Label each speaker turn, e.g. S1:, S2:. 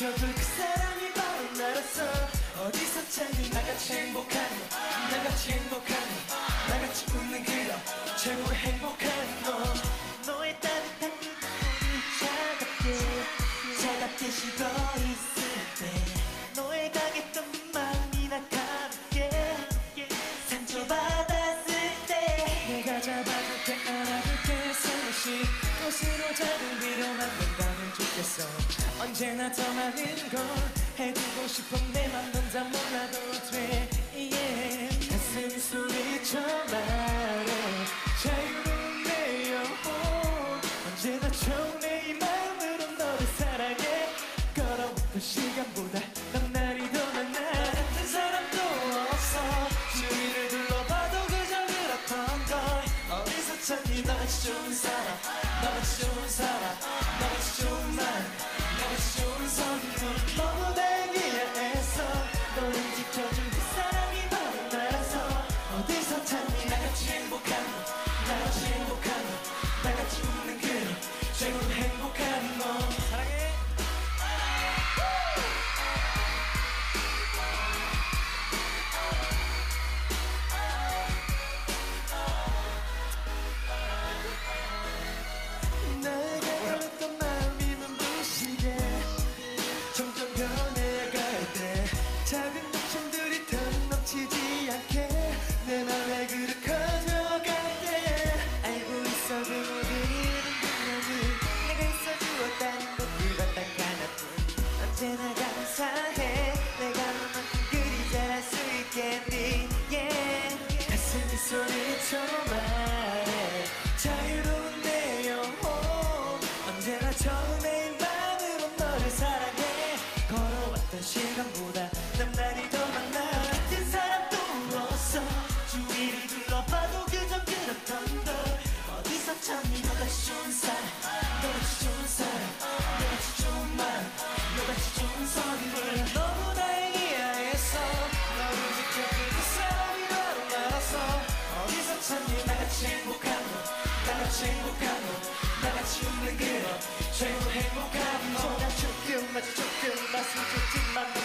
S1: 지켜줄 그 사람이 바로 나라서 어디서 찾니 나같이 행복한 너 나같이 행복한 너 나같이 웃는 그녀 최고로 행복한 너 너의 따뜻한 그 눈이 차갑게 식어 있을 때 너의 강했던 그 마음이 나 가볍게 상처받았을 때 내가 잡아줄게 안아줄게 숨쉬 꽃으로 작은 비로 만든다면 좋겠어 언제나 더 많은 걸 해주고 싶어 내 맘 넌 다 몰라도 돼 yeah. 가슴 소리쳐 말해 자유로운 내 영혼 언제나 좋네 이 마음으로 너를 사랑해 걸어왔던 시간보다 넌 날이 더 많아 나 같은 사람도 없어 주위를 둘러봐도 그저 그렇던 걸 어디서 찾니 너같이 좋은 사람 너같이 좋은 사람 너같이 좋은 말 너같이 좋은 선물 너무 다행이야 애써 너를 지켜준 그 사람이 바로 나라서 어디서 찾니 나같이 행복한 너 나같이 행복한 너 나같이 웃는 그녀 최고로 행복한 너 사랑해 작은 욕심들이 더 넘치지 않게 내 맘에 그릇 커져갈 때 알고 있어 그 모든 분명히 내가 있어주었다는 것 그것 딱 하나뿐 언제나 감사해 내가 너만큼 그리 잘할 수 있겠니 yeah. 가슴이 소리쳐 말해 자유로운 내 영혼 언제나 처음에 마음으로 너를 사랑해 걸어왔던 시간보다 난 날이 더 많아 같은 사람도 없어 주위를 둘러봐도 그저 그렇던 걸 어디서 찾니 너같이 좋은 사람 너같이 좋은 사람 너같이 좋은 말 너같이 좋은 선물 너무 다행이야 해서 너를 지켜줄 그 사람이 바로 나라서 어디서 찾니 나같이 행복한 너 나같이 행복한 너 나같이 웃는 그녀 최고 행복한 너 난 조금 아주 조금 맛은 좋지만